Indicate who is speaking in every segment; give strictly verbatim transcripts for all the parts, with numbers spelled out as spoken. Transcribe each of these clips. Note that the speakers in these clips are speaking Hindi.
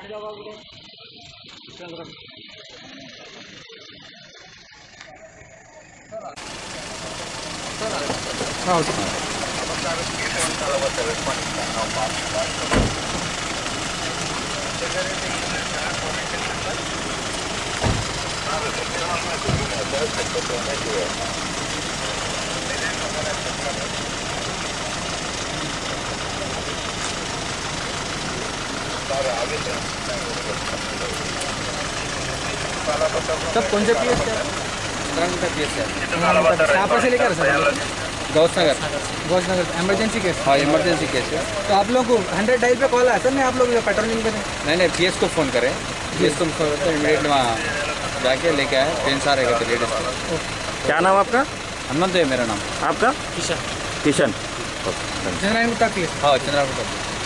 Speaker 1: सब कौन से पीएस पीएस है कहाँ पर से लेकर sir? Gaus Nagar Gaus Nagar emergency case? हाँ इमरजेंसी केस है। तो आप लोग को हंड्रेड डायल पे कॉल आया सर? नहीं आप लोग पेट्रोलिंग पे थे? नहीं नहीं पीएस को फ़ोन करें, पीएस को फ़ोन करते इमीडिएटली वहाँ जाके लेके आए, पेन सारे गए लेडीज।
Speaker 2: क्या नाम आपका?
Speaker 1: हनुमंत है मेरा नाम। आपका? किशन। किशन चंद्रायण गुप्ता पीएस? हाँ चंद्रायण गुप्ता।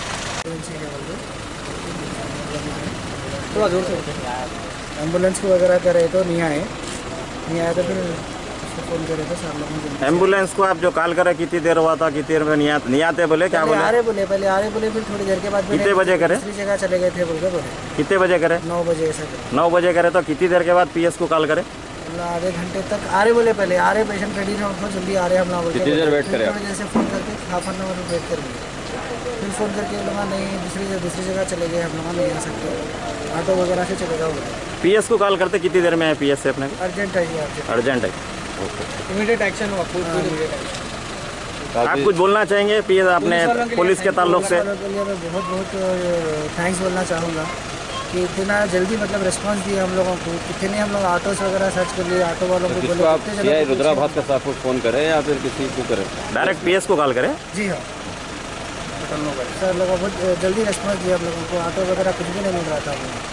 Speaker 1: थोड़ा जोर से एम्बुलेंस को वगैरह कर रहे तो नहीं आए, नहीं आया तो फिर उसको फ़ोन करे थे सर लोगों को।
Speaker 2: एम्बुलेंस को आप जो कॉल करे कितनी देर हुआ था, कितनी देर में नहीं आते नहीं आते बोले? क्या बोले?
Speaker 1: आ रहे बोले, पहले आ रहे बोले, फिर थोड़ी देर के बाद
Speaker 2: कितने बजे करे?
Speaker 1: दूसरी जगह चले गए थे बोल के बोले।
Speaker 2: कितने बजे करे?
Speaker 1: नौ बजे ऐसा करे।
Speaker 2: नौ बजे करे तो कितनी देर के बाद पीएस को कॉल करे?
Speaker 1: आधे घंटे तक आ रहे बोले, पहले आ रहे पेशेंट रेडी है उनको जल्दी आ रहे हम लोग।
Speaker 2: कितनी देर वेट करें?
Speaker 1: वजह से फ़ोन करके हाफ एन आवर वेट करेंगे, फिर फ़ोन करके लोग नहीं दूसरी दूसरी जगह चले गए, हम लोग नहीं आ सकते, ऑटो वगैरह से चलेगा बोले।
Speaker 2: पीएस को कॉल करते कितनी देर में है पीएस से अपने को?
Speaker 1: अर्जेंट है जी,
Speaker 2: अर्जेंट है।
Speaker 1: इमीडिएट एक्शन हुआ, इमीडिएट एक्शन।
Speaker 2: आप कुछ बोलना चाहेंगे पीएस अपने पुलिस के ताल्लुक से?
Speaker 1: मैं बहुत बहुत थैंक्स बोलना चाहूँगा कि इतना जल्दी मतलब रिस्पांस दिया हम लोगों को। कितने हम लोग ऑटोस वगैरह सर्च कर लिए, ऑटो वालों को बोले
Speaker 2: आप रुद्रा भास्कर साहब को फ़ोन करें या फिर किसी को करें? डायरेक्ट पीएस को कॉल करें?
Speaker 1: जी हाँ सर, लोगों बहुत जल्दी रिस्पांस दिया हम लोगों को, ऑटो वगैरह कुछ भी नहीं मिल रहा था।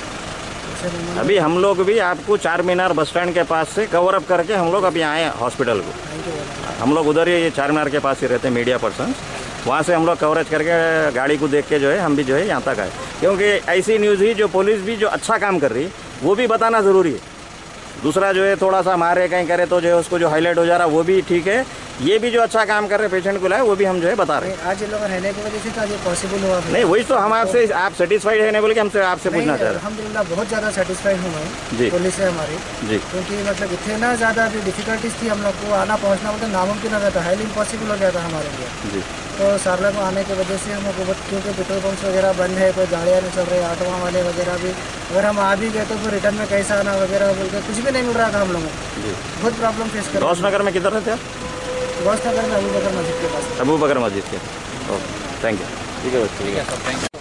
Speaker 2: अभी हम लोग भी आपको चार मीनार बस स्टैंड के पास से कवर अप करके हम लोग अभी आए हॉस्पिटल को। हम लोग उधर ही चार मीनार के पास ही रहते हैं, मीडिया पर्सन। वहाँ से हम लोग कवरेज करके गाड़ी को देख के जो है हम भी जो है यहाँ तक आए, क्योंकि ऐसी न्यूज़ ही जो पुलिस भी जो अच्छा काम कर रही है वो भी बताना ज़रूरी है। दूसरा जो है थोड़ा सा मारे कहीं करे तो जो है उसको जो हाईलाइट हो जा रहा है वो भी ठीक है। ये भी जो अच्छा काम कर रहे हैं पेशेंट को लाए वो भी हम जो है बता रहे हैं।
Speaker 1: आज ये लोग रहने की वजह से तो ये पॉसिबल हुआ
Speaker 2: नहीं, वही तो हम आपसे आप सेटिस्फाइड है नहीं बोल के हमसे आपसे पूछना चाह रहे हैं।
Speaker 1: अल्हम्दुलिल्लाह बहुत ज़्यादा सेटिस्फाइड हूँ मैं
Speaker 2: जी
Speaker 1: पुलिस से हमारी
Speaker 2: जी,
Speaker 1: क्योंकि मतलब इतना ज़्यादा अभी डिफिकल्टीज थी हम लोग को आना पहुँचना, मतलब नामुमकिन हो गया था, हाईली इम्पॉसिबल हो गया था हमारे लिए
Speaker 2: जी।
Speaker 1: तो सारला को आने की वजह से हम लोग को, क्योंकि पेट्रोल पंप्स वगैरह बंद है, कोई गाड़ियाँ नहीं चल रही, ऑटो वाले वगैरह भी, अगर हम आ भी गए तो फिर रिटर्न में कैसा आना वगैरह बोल के कुछ भी नहीं मिल रहा था हम लोगों को। बहुत प्रॉब्लम फेस कर।
Speaker 2: गौस नगर में किधर रहते हैं?
Speaker 1: गौस नगर में अबू बकर मस्जिद के पास।
Speaker 2: अबू बकर मस्जिद के। Okay thank you. ठीक है बच्चे, ठीक है सर, थैंक यू।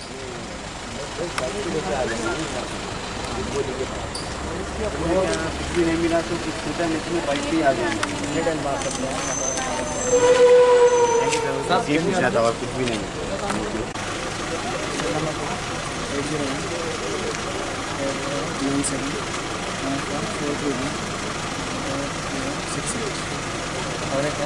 Speaker 1: कुछ भी नहीं मिला तो कुछ छोटा नीचे में बाइक भी आ गया, कुछ भी नहीं। और क्या